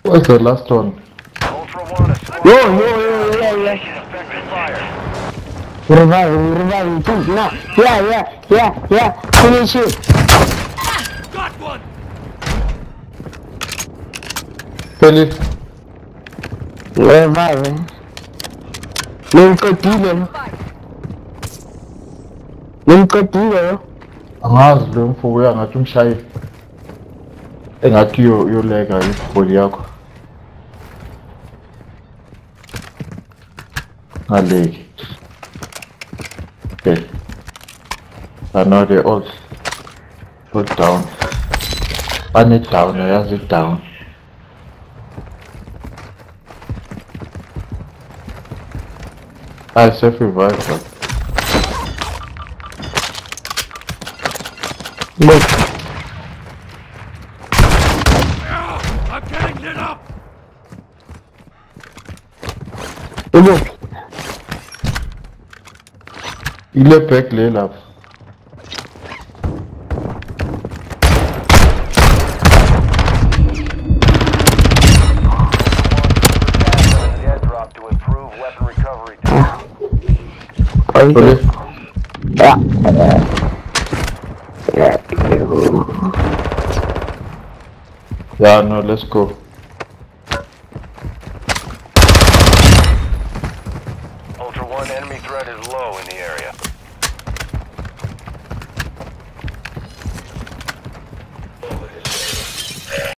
What's the last one? Ultra One, a squad Yeah. effective fire. Revive, come now. Yeah. Finish it. Got one! Kill it. Revive. Nimqedile. Angazi lo mfowethu uyangathi umshayeli. Engathi yoleka ibholi yakho. Ngaleki. Okay. I know they all down. I need down, yazi down. I self revive. Look. I'm getting lit up! Look. Il est pec là. Airdrop to improve weapon recovery. Allez. Yeah, no, let's go.